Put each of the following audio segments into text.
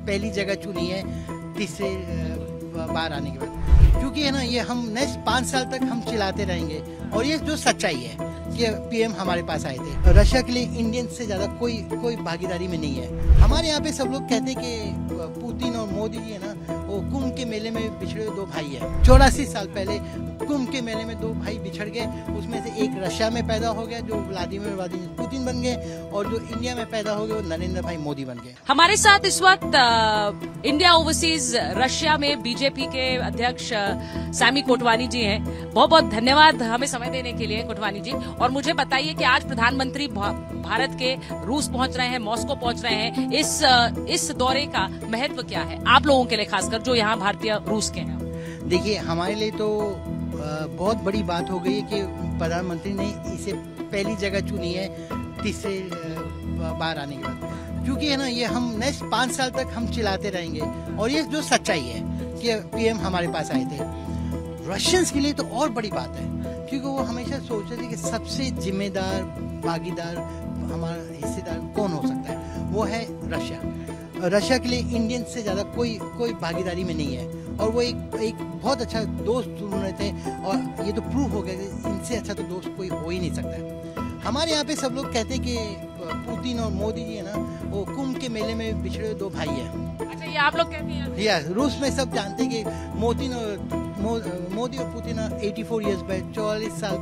पहली जगह चुनी है तीसरे बार आने के बाद, क्योंकि है ना ये हम नेक्स्ट 5 साल तक हम चिल्लाते रहेंगे और ये जो सच्चाई है कि पीएम हमारे पास आए थे। रशिया के लिए इंडियन से ज्यादा कोई भागीदारी में नहीं है। हमारे यहाँ पे सब लोग कहते हैं कि पुतिन और मोदी जी है ना वो कुंभ के मेले में बिछड़े 2 भाई है। 84 साल पहले कुंभ के मेले में 2 भाई बिछड़ गए, उसमें से एक रशिया में पैदा हो गया जो व्लादिमीर पुतिन बन गए और जो इंडिया में पैदा हो गए वो नरेंद्र भाई मोदी बन गए। हमारे साथ इस वक्त इंडिया ओवरसीज रशिया में बीजेपी के अध्यक्ष सैमी कोटवानी जी हैं। बहुत बहुत धन्यवाद हमें समय देने के लिए कोटवानी जी। और मुझे बताइए कि आज प्रधानमंत्री भारत के रूस पहुंच रहे हैं, मॉस्को पहुंच रहे हैं, इस दौरे का महत्व क्या है आप लोगों के लिए, खासकर जो यहाँ भारतीय रूस के हैं? देखिए हमारे लिए तो बहुत बड़ी बात हो गई है कि प्रधानमंत्री ने इसे पहली जगह चुनी है तीसरे बार आने के बाद, क्योंकि है ना ये हम नेक्स्ट 5 साल तक हम चिल्लाते रहेंगे और ये जो सच्चाई है कि पीएम हमारे पास आए थे। रशियंस के लिए तो और बड़ी बात है, क्योंकि वो हमेशा सोचते थे कि सबसे जिम्मेदार भागीदार हमारा हिस्सेदार कौन हो सकता है, वो है रशिया। रशिया के लिए इंडियन से ज्यादा कोई भागीदारी में नहीं है और वो एक बहुत अच्छा दोस्त ढूंढ रहे थे और ये तो प्रूव हो गया कि इनसे अच्छा तो दोस्त कोई हो ही नहीं सकता। हमारे यहाँ पे सब लोग कहते हैं कि पुतिन और मोदी जी है ना वो कुंभ के मेले में बिछड़े 2 भाई है। अच्छा, ये आप लोग कहते हैं? या रूस में सब जानते हैं कि मोदी और पुतिन 84 इयर्स बैक 44 साल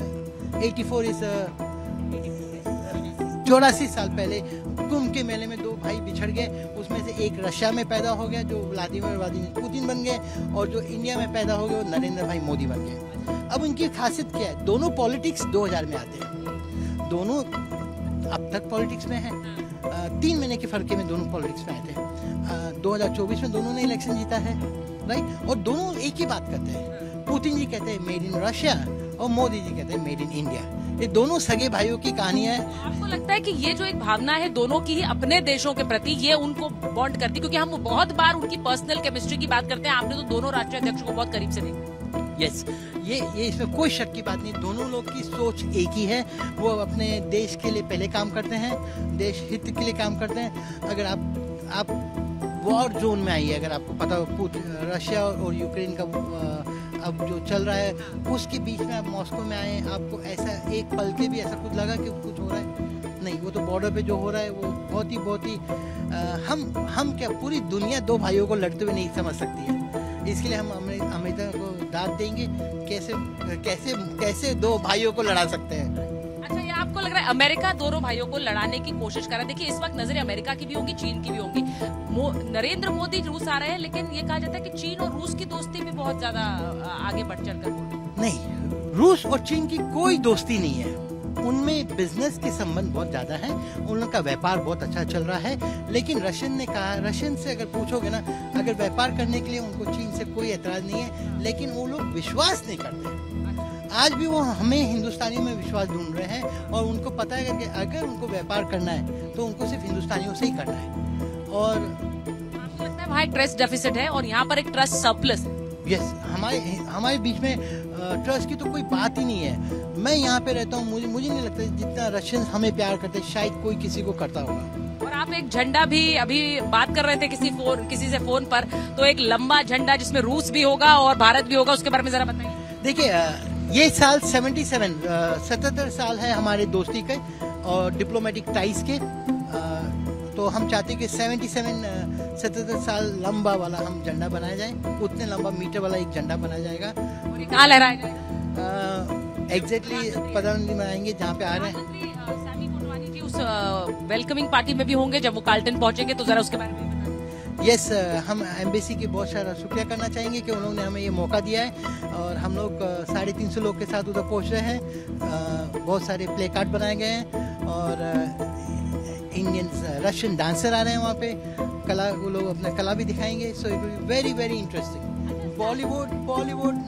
84 साल पहले कुंभ के मेले में 2 भाई बिछड़ गए, उसमें से एक रशिया में पैदा हो गया जो व्लादिमीर पुतिन बन गए और जो इंडिया में पैदा हो गए वो नरेंद्र भाई मोदी बन गए। अब उनकी खासियत क्या है, दोनों पॉलिटिक्स 2000 में आते हैं, दोनों अब तक पॉलिटिक्स में हैं। 3 महीने के फर्क में दोनों पॉलिटिक्स में आए थे। 2024 में दोनों ने इलेक्शन जीता है, राइट, और दोनों एक ही बात करते हैं। पुतिन जी कहते हैं मेड इन रशिया और मोदी जी कहते हैं मेड इन इंडिया। ये दोनों सगे भाइयों की कहानी है। आपको लगता है कि ये जो एक भावना है दोनों की ही अपने देशों के प्रति, ये उनको बॉन्ड करती, क्योंकि हम बहुत बार उनकी पर्सनल केमिस्ट्री की बात करते हैं, आपने तो दोनों राष्ट्रीय अध्यक्षों को बहुत करीब से देखा। यस, ये इसमें कोई शक की बात नहीं, दोनों लोग की सोच एक ही है। वो अपने देश के लिए पहले काम करते हैं, देश हित के लिए काम करते हैं। अगर आप वॉर जोन में आइए, अगर आपको पता हो रशिया और यूक्रेन का अब जो चल रहा है उसके बीच में आप मॉस्को में आए, आपको ऐसा एक पल के भी ऐसा कुछ लगा कि कुछ हो रहा है? नहीं, वो तो बॉर्डर पे जो हो रहा है वो बहुत ही हम क्या पूरी दुनिया 2 भाइयों को लड़ते हुए नहीं समझ सकती है। इसके लिए हम अमेरिका को दाद देंगे, कैसे 2 भाइयों को लड़ा सकते हैं। अच्छा, ये आपको लग रहा है अमेरिका दोनों भाइयों को लड़ाने की कोशिश कर रहा है? देखिए इस वक्त नजरें अमेरिका की भी होंगी, चीन की भी होंगी। नरेंद्र मोदी रूस आ रहे हैं, लेकिन ये कहा जाता है कि चीन और रूस की दोस्ती भी बहुत ज्यादा आगे बढ़ चढ़ कर। नहीं, रूस और चीन की कोई दोस्ती नहीं है, उनमें बिजनेस के संबंध बहुत ज्यादा हैं, उनका व्यापार बहुत अच्छा चल रहा है। लेकिन रशियन ने कहा, रशियन से अगर पूछोगे ना, अगर व्यापार करने के लिए उनको चीन से कोई एतराज नहीं है, लेकिन वो लोग विश्वास नहीं करते। आज भी वो हमें हिंदुस्तानियों में विश्वास ढूंढ रहे हैं और उनको पता है कि अगर उनको व्यापार करना है तो उनको सिर्फ हिंदुस्तानियों से ही करना है। और आपको लगता है वहाँ एक ट्रस्ट डेफिसिट है और यहाँ पर एक ट्रस्ट सरप्लस है? यस, हमारे बीच में ट्रस्ट की तो कोई बात ही नहीं है। मैं यहाँ पे रहता हूँ, मुझे नहीं लगता जितना रशियन हमें प्यार करते शायद कोई किसी को करता होगा। और आप एक झंडा भी अभी बात कर रहे थे किसी से फोन पर, तो एक लंबा झंडा जिसमें रूस भी होगा और भारत भी होगा, उसके बारे में जरा बताइए। देखिए ये साल 77 साल है हमारे दोस्ती के और डिप्लोमेटिक टाइज के, तो हम चाहते हैं कि 77 साल लंबा वाला हम झंडा बनाया जाए, उतने लंबा मीटर वाला एक झंडा बनाया जाएगा। और ये कहाँ लहराया जाएगा? एग्जैक्टली प्रधानमंत्री बनाएंगे जहाँ पे आ रहे हैं। सैमी कोटवानी जी उस वेलकमिंग पार्टी में भी होंगे जब वो कार्ल्टन पहुंचेंगे, तो जरा उसके बारे में। यस, हम एम्बेसी की बहुत सारा शुक्रिया करना चाहेंगे कि उन्होंने हमें ये मौका दिया है और हम लोग 350 लोग के साथ उधर पहुंच रहे हैं। बहुत सारे प्ले कार्ड बनाए गए हैं और इंडियन रशियन डांसर आ रहे हैं वहाँ पे, कला वो लोग अपना कला भी दिखाएंगे। So it will be very very interesting. Bollywood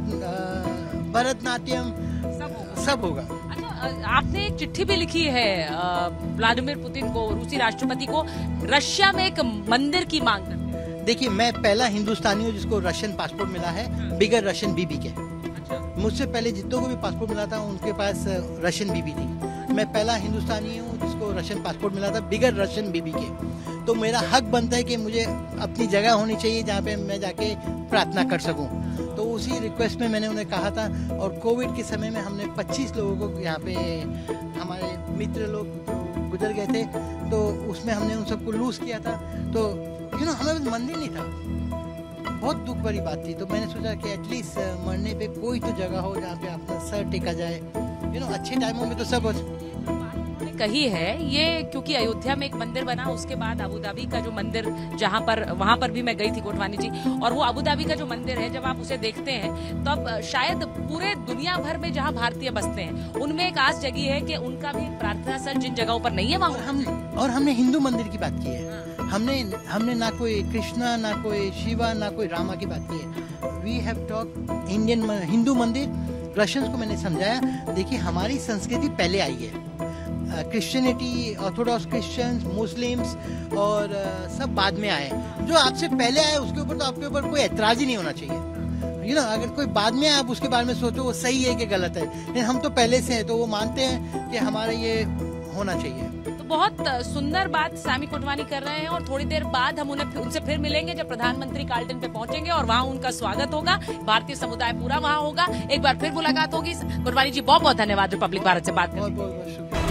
Bharatanatyam सब होगा। आपने एक चिट्ठी भी लिखी है व्लादिमीर पुतिन को, रूसी राष्ट्रपति को, रशिया में एक मंदिर की मांग करते। देखिए मैं पहला हिंदुस्तानी हूँ जिसको रशियन पासपोर्ट मिला है, बिगर रशियन बीबी के। मुझसे पहले जितनों को भी पासपोर्ट मिला था उनके पास रशियन बीबी थी। मैं पहला हिंदुस्तानी हूँ जिसको रशियन पासपोर्ट मिला था बिगर रशियन बीबी के। तो मेरा हक बनता है कि मुझे अपनी जगह होनी चाहिए जहाँ पे मैं जाके प्रार्थना कर सकूं। तो उसी रिक्वेस्ट में मैंने उन्हें कहा था, और कोविड के समय में हमने 25 लोगों को यहाँ पे, हमारे मित्र लोग गुजर गए थे, तो उसमें हमने उन सबको लूज किया था। तो हमें मंदिर नहीं था, बहुत दुख भरी बात थी। तो मैंने सोचा कि एटलीस्ट मरने पे कोई तो जगह हो जहाँ पे अपना सर टेका जाए। अच्छे टाइमों में तो सब कही है ये, क्योंकि अयोध्या में एक मंदिर बना, उसके बाद अबू धाबी का जो मंदिर, जहां पर, वहां पर भी मैं गई थी कोटवानी जी, और वो अबू धाबी का जो मंदिर है, जब आप उसे देखते हैं तो अब शायद पूरे दुनिया भर में जहां भारतीय बसते हैं उनमें एक आस जगी है कि उनका भी प्रार्थना स्थल जिन जगहों पर नहीं है वहां। हमने हिंदू मंदिर की बात की है, हमने ना कोई कृष्णा, ना कोई शिवा, ना कोई रामा की बात की है। We have talk Indian Hindu मंदिर। रशियंस को मैंने समझाया, देखिए हमारी संस्कृति पहले आई है, क्रिश्चियनिटी, ऑर्थोडॉक्स क्रिश्चियंस, मुस्लिम्स और सब बाद में आए। जो आपसे पहले आए उसके ऊपर तो आपके ऊपर कोई ऐतराज ही नहीं होना चाहिए। अगर कोई बाद में आए आप उसके बारे में सोचो वो सही है कि गलत है, लेकिन हम तो पहले से हैं, तो वो मानते हैं कि हमारा ये होना चाहिए। तो बहुत सुंदर बात सैमी कोटवानी कर रहे हैं, और थोड़ी देर बाद हम उनसे फिर मिलेंगे जब प्रधानमंत्री कार्लटन पे पहुंचेंगे और वहां उनका स्वागत होगा, भारतीय समुदाय पूरा वहां होगा, एक बार फिर मुलाकात होगी। कोटवानी जी बहुत बहुत धन्यवाद रिपब्लिक भारत से बात करने के लिए। बहुत शुक्रिया।